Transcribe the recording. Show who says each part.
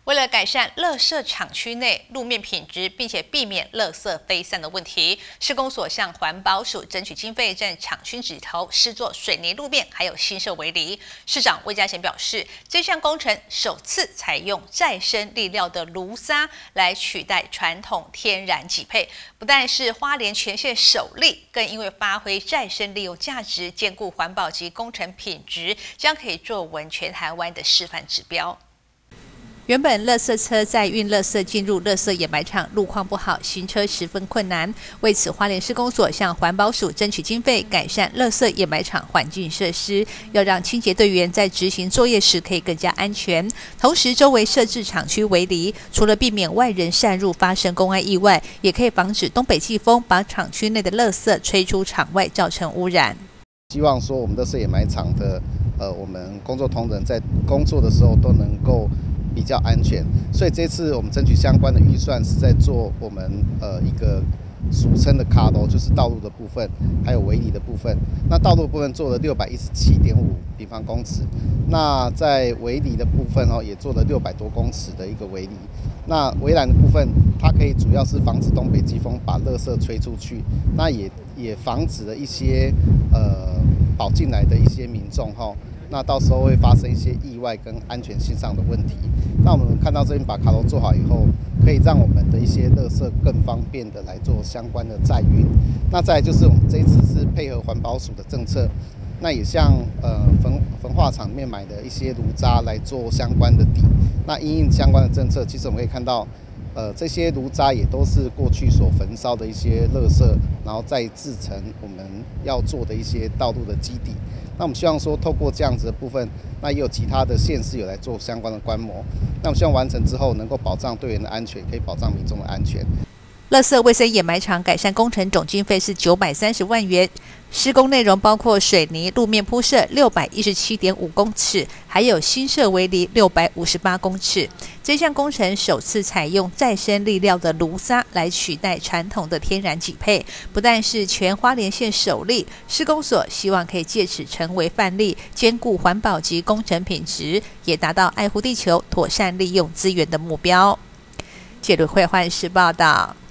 Speaker 1: 为了改善垃圾场区内路面品质，并且避免垃圾飞散的问题，施工所向环保署争取经费，在厂区指头施作水泥路面，还有新设围篱。市长魏嘉贤表示，这项工程首次采用再生粒料的炉砂来取代传统天然麂配，不但是花莲全县首例，更因为发挥再生利用价值，兼顾环保及工程品质，将可以作为全台湾的示范指标。原本垃圾车在运垃圾进入垃圾掩埋场，路况不好，行车十分困难。为此，花莲施工所向环保署争取经费，改善垃圾掩埋场环境设施，要让清洁队员在执行作业时可以更加安全。同时，周围设置厂区围篱，除了避免外人擅入发生公安意外，也可以防止东北季风把厂区内的垃圾吹出场外，造成污染。
Speaker 2: 希望说我们垃圾掩埋场的我们工作同仁在工作的时候都能够比较安全，所以这次我们争取相关的预算是在做我们一个俗称的卡楼，就是道路的部分，还有围篱的部分。那道路的部分做了617.5平方公尺，那在围篱的部分也做了600多公尺的一个围篱。那围栏的部分，它可以主要是防止东北季风把垃圾吹出去，那也防止了一些跑进来的一些民众那到时候会发生一些意外跟安全性上的问题。那我们看到这边把卡楼做好以后，可以让我们的一些垃圾更方便的来做相关的载运。那再来就是我们这一次是配合环保署的政策，那也向焚化厂里面买的一些炉渣来做相关的底。那因应相关的政策，其实我们可以看到，这些炉渣也都是过去所焚烧的一些垃圾，然后再制成我们要做的一些道路的基底。那我们希望说，透过这样子的部分，那也有其他的县市有来做相关的观摩。那我们希望完成之后，能够保障队员的安全，可以保障民众的安全。
Speaker 1: 垃圾卫生掩埋场改善工程总经费是930万元，施工内容包括水泥路面铺设617.5公尺，还有新设围篱658公尺。这项工程首次采用再生粒料的炉砂来取代传统的天然麂配，不但是全花莲县首例，施工所希望可以借此成为范例，兼顾环保及工程品质，也达到爱护地球、妥善利用资源的目标。记者会换时报道。